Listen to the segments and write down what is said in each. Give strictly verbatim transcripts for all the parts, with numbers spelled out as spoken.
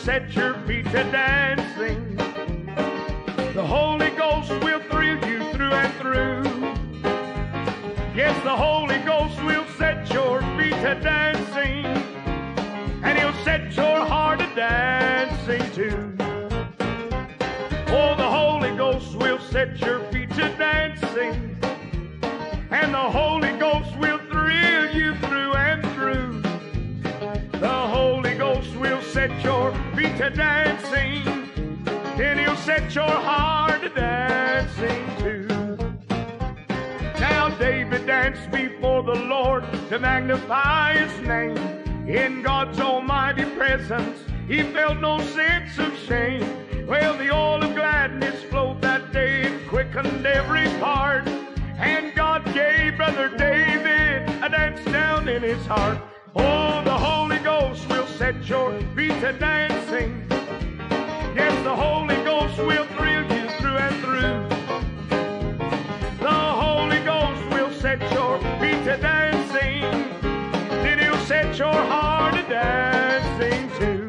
set your feet to dancing. The Holy Ghost will thrill you through and through. Yes, the Holy Ghost will set your feet to dancing, and He'll set your heart to dancing too. Oh, the Holy Ghost will set your feet to dancing, and the Holy Ghost will thrill you through and through. The Holy Ghost will set your feet to dancing, then He'll set your heart to dancing too. Now David danced before the Lord to magnify His name. In God's almighty presence, he felt no sense of shame. Well, the oil of gladness flowed that day and quickened every part, and God gave Brother David a dance down in his heart. Oh, the Holy Ghost will set your feet to dancing. Yes, the Holy Ghost will thrill you through and through. The Holy Ghost will set your feet to dancing, then He'll set your heart to dancing too.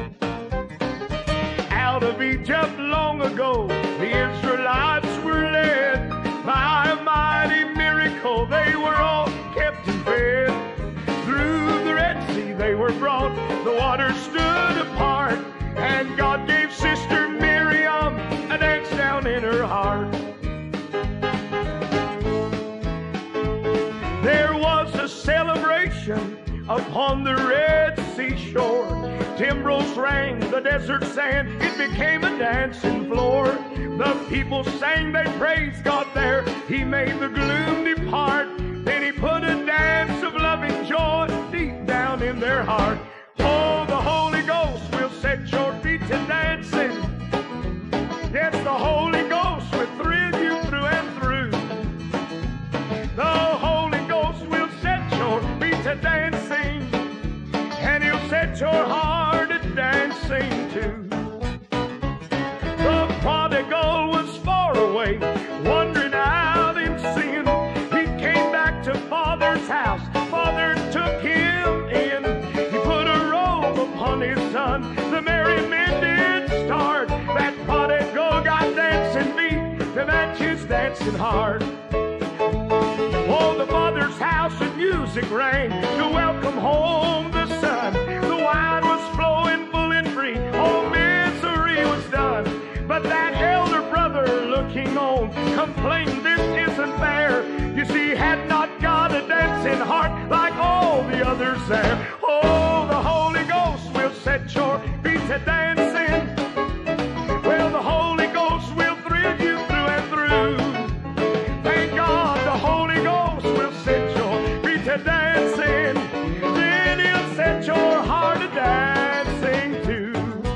Out of Egypt long ago, the Israelites were led by a mighty miracle. They were all kept and fed. Through the Red Sea they were brought, the water stood apart, and God gave Sister Miriam a dance down in her heart. There was a celebration upon the Red Sea shore. Timbrels rang the desert sand, it became a dancing floor. The people sang, they praised God there. He made the gloom depart, then He put a dance of loving joy deep down in their heart. Oh, the Holy Ghost will set your feet to dancing. Yes, the Holy Ghost will thrill you through and through. The Holy Ghost will set your feet to dancing, and He'll set your heart to dancing too. The prodigal was far away, wandering out in sin. He came back to Father's house. Father took him in. He put a robe upon his son. The merry men did start. That prodigal got dancing feet to match his dancing heart. Oh, the Father's house and music rang to welcome home the Son. The wine was flowing full and free. All misery was done. But that elder brother looking on complained, this isn't fair. You see, had not God a dancing heart like all the others there. Oh, the Holy Ghost will set your feet to dancing. Well, the Holy Ghost will thrill you through and through. Thank God the Holy Ghost will set your feet to dancing, then He'll set your heart to dancing too.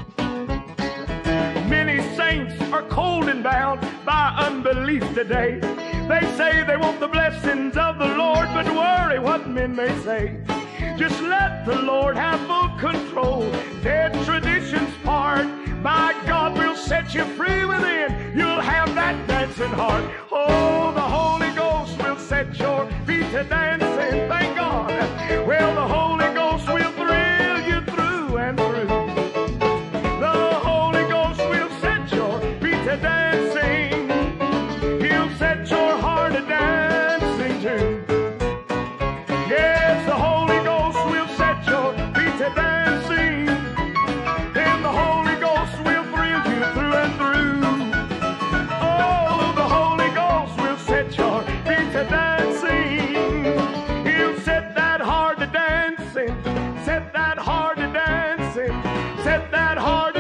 Many saints are cold and bound by unbelief today. They say they want the blessings of the Lord, but worry what men may say. Just let the Lord have full control. Dead traditions part. My God will set you free within. You'll have that dancing heart. Oh, the Holy Ghost will set your feet to dancing. Thank God. Well, the Holy Ghost will thrill you through and through. The Holy Ghost will set your feet to dancing. He'll set your heart to dancing too. Yes, the Holy Ghost will set your feet to dancing. Then the Holy Ghost will thrill you through and through. Oh, the Holy Ghost will set your feet to dancing. He'll set that heart to dancing. Set that heart to dancing. Set that heart